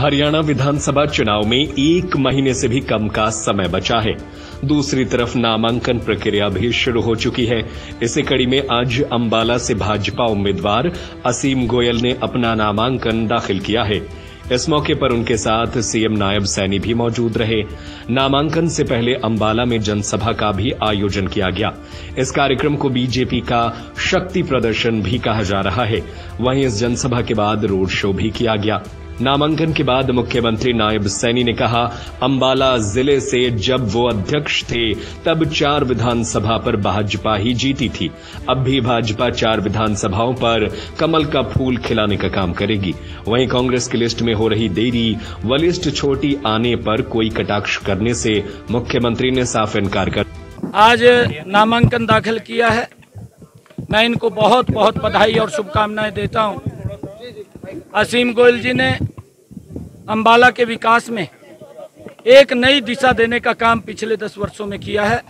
हरियाणा विधानसभा चुनाव में 1 महीने से भी कम का समय बचा है। दूसरी तरफ नामांकन प्रक्रिया भी शुरू हो चुकी है। इसी कड़ी में आज अंबाला से भाजपा उम्मीदवार असीम गोयल ने अपना नामांकन दाखिल किया है। इस मौके पर उनके साथ सीएम नायब सैनी भी मौजूद रहे। नामांकन से पहले अंबाला में जनसभा का भी आयोजन किया गया। इस कार्यक्रम को बीजेपी का शक्ति प्रदर्शन भी कहा जा रहा है। वहीं इस जनसभा के बाद रोड शो भी किया गया। नामांकन के बाद मुख्यमंत्री नायब सैनी ने कहा, अंबाला जिले से जब वो अध्यक्ष थे तब 4 विधानसभा पर भाजपा ही जीती थी। अब भी भाजपा 4 विधानसभाओं पर कमल का फूल खिलाने का काम करेगी। वहीं कांग्रेस की लिस्ट में हो रही देरी व लिस्ट छोटी आने पर कोई कटाक्ष करने से मुख्यमंत्री ने साफ इनकार कर आज नामांकन दाखिल किया है। मैं इनको बहुत बहुत बधाई और शुभकामनाएं देता हूं। असीम गोयल जी ने अंबाला के विकास में एक नई दिशा देने का काम पिछले 10 वर्षों में किया है।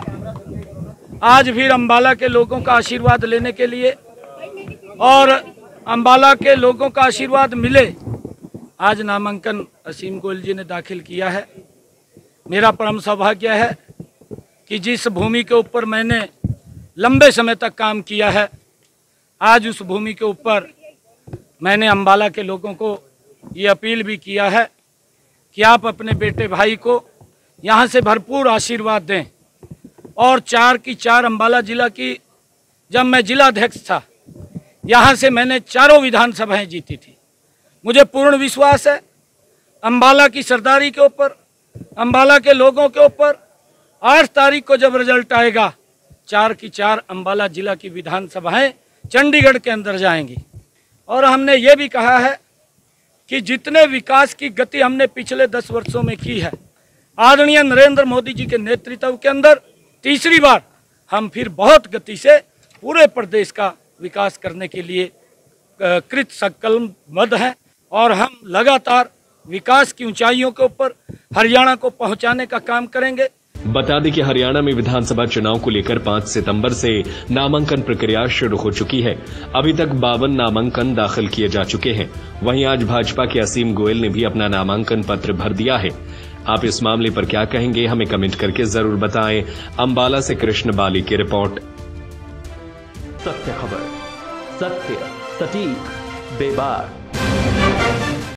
आज फिर अंबाला के लोगों का आशीर्वाद लेने के लिए और अंबाला के लोगों का आशीर्वाद मिले, आज नामांकन असीम गोयल जी ने दाखिल किया है। मेरा परम सौभाग्य है कि जिस भूमि के ऊपर मैंने लंबे समय तक काम किया है, आज उस भूमि के ऊपर मैंने अंबाला के लोगों को ये अपील भी किया है कि आप अपने बेटे भाई को यहाँ से भरपूर आशीर्वाद दें। और 4 की 4 अंबाला जिला की, जब मैं जिला अध्यक्ष था, यहाँ से मैंने 4 विधानसभाएं जीती थी। मुझे पूर्ण विश्वास है अंबाला की सरदारी के ऊपर, अंबाला के लोगों के ऊपर 8 तारीख को जब रिजल्ट आएगा, 4 की 4 अंबाला जिला की विधानसभाएं चंडीगढ़ के अंदर जाएंगी। और हमने ये भी कहा है कि जितने विकास की गति हमने पिछले 10 वर्षों में की है, आदरणीय नरेंद्र मोदी जी के नेतृत्व के अंदर तीसरी बार हम फिर बहुत गति से पूरे प्रदेश का विकास करने के लिए कृत संकल्पबद्ध हैं और हम लगातार विकास की ऊंचाइयों के ऊपर हरियाणा को पहुंचाने का काम करेंगे। बता दें कि हरियाणा में विधानसभा चुनाव को लेकर 5 सितंबर से नामांकन प्रक्रिया शुरू हो चुकी है। अभी तक 52 नामांकन दाखिल किए जा चुके हैं। वहीं आज भाजपा के असीम गोयल ने भी अपना नामांकन पत्र भर दिया है। आप इस मामले पर क्या कहेंगे, हमें कमेंट करके जरूर बताएं। अंबाला से कृष्ण बाली की रिपोर्ट। सत्य खबर, सत्य, सटीक, बेबाक।